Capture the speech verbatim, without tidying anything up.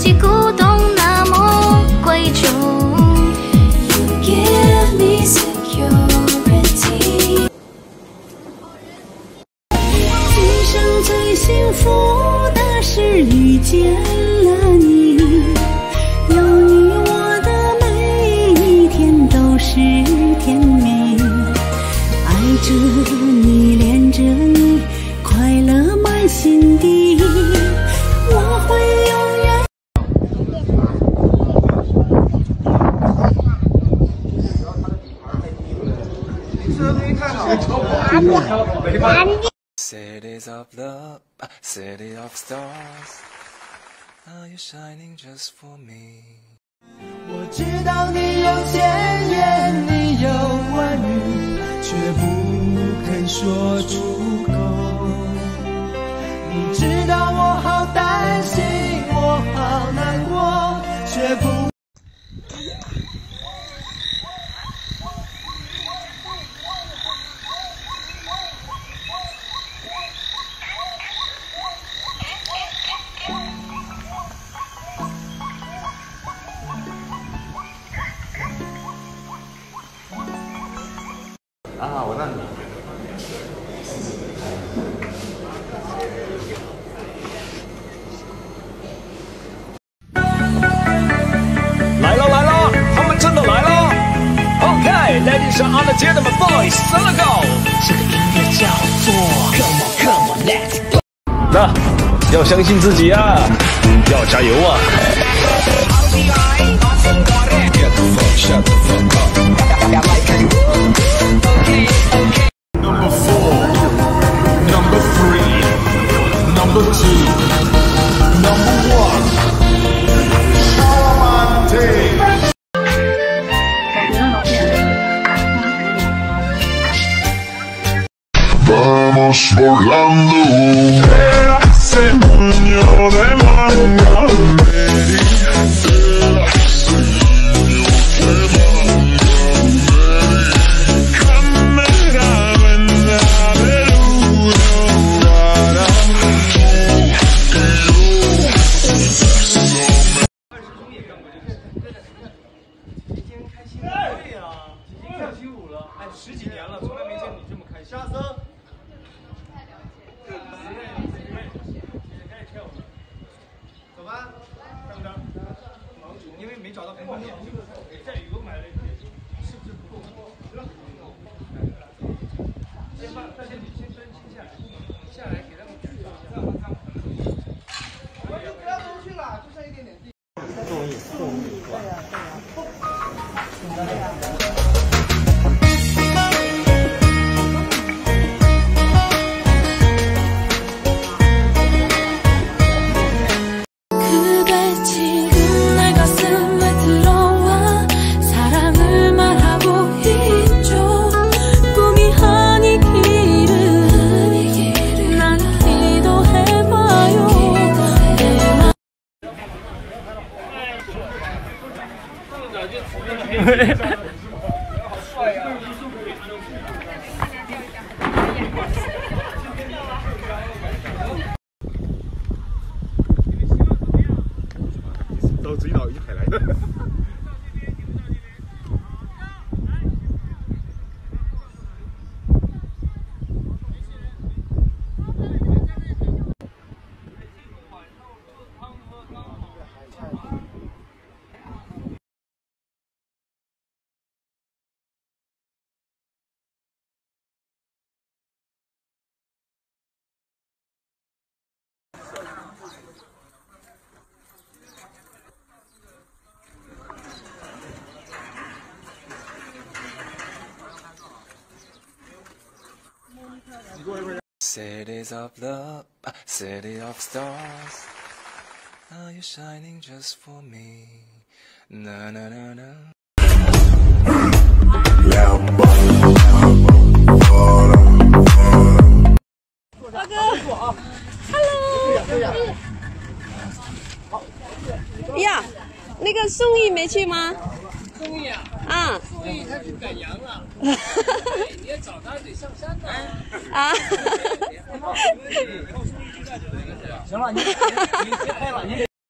起鼓动那么贵重。You give me security。今生最幸福的是遇见了你，有你我的每一天都是甜蜜，爱着你，恋着你，快乐满心底，我会永远。 这东西太好了。 Cities of love, city of stars, are you shining just for me? 我知道你有千言，你有万语，却不肯说出口。你知道我好担心，我好难过，却不。 啊，我让你。 来了来了，他们真的来了 ！OK，ladies and gentlemen, boys, let's go。这个音乐叫做 Come on, Come on, Let's go。那要相信自己啊，要加油啊！ Shut the fuck up. Number four, number three, number two, number one. Vamos volando. Ese puño de manga. 到追到一海来的。 Cities of love, city of stars, are you shining just for me? Na na na na. 大哥 ，Hello。呀，那个宋轶没去吗？ 宋轶啊？ 啊。 宋轶他去赶羊了。你要找他得上山的。 啊。 行了，你你别拍了，你。